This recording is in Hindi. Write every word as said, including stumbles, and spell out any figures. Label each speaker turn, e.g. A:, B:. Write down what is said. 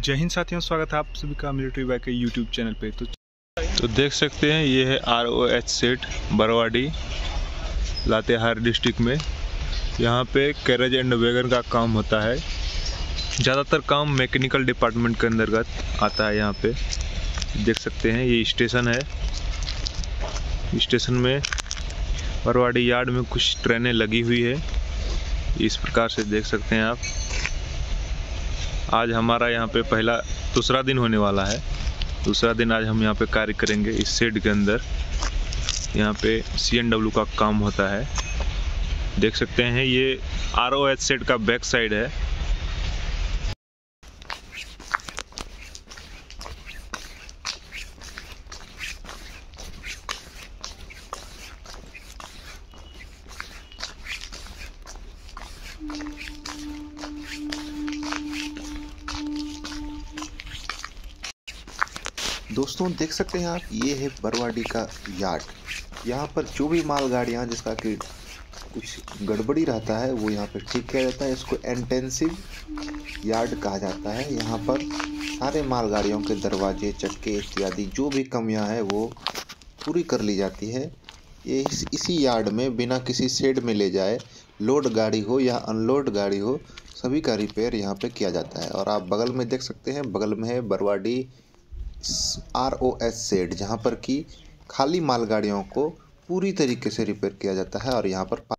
A: जय हिंद साथियों, स्वागत है आप सभी का मिलिट्री बाइक के यूट्यूब चैनल पे। तो तो देख सकते हैं ये है R O H shed Barwadih Latehar district में। यहाँ पे कैरेज एंड वैगन का काम होता है। ज़्यादातर काम मैकेनिकल डिपार्टमेंट के अंतर्गत आता है। यहाँ पे देख सकते हैं ये स्टेशन है। स्टेशन में बरवाडी यार्ड में कुछ ट्रेनें लगी हुई है, इस प्रकार से देख सकते हैं आप। आज हमारा यहाँ पे पहला दूसरा दिन होने वाला है। दूसरा दिन आज हम यहाँ पे कार्य करेंगे इस शेड के अंदर। यहाँ पे सी एन डब्ल्यू का काम होता है। देख सकते हैं ये आर ओ एच शेड का बैक साइड है।
B: दोस्तों देख सकते हैं आप, ये है बरवाडी का यार्ड। यहाँ पर जो भी मालगाड़ियाँ जिसका कि कुछ गड़बड़ी रहता है वो यहाँ पर ठीक किया जाता है। इसको इंटेंसिव यार्ड कहा जाता है। यहाँ पर सारे मालगाड़ियों के दरवाजे, चक्के इत्यादि जो भी कमियाँ हैं वो पूरी कर ली जाती है। ये इस, इसी यार्ड में बिना किसी शेड में ले जाए, लोड गाड़ी हो या अनलोड गाड़ी हो, सभी का रिपेयर यहाँ पे किया जाता है। और आप बगल में देख सकते हैं, बगल में है Barwadih R O H shed, जहाँ पर कि खाली मालगाड़ियों को पूरी तरीके से रिपेयर किया जाता है। और यहाँ पर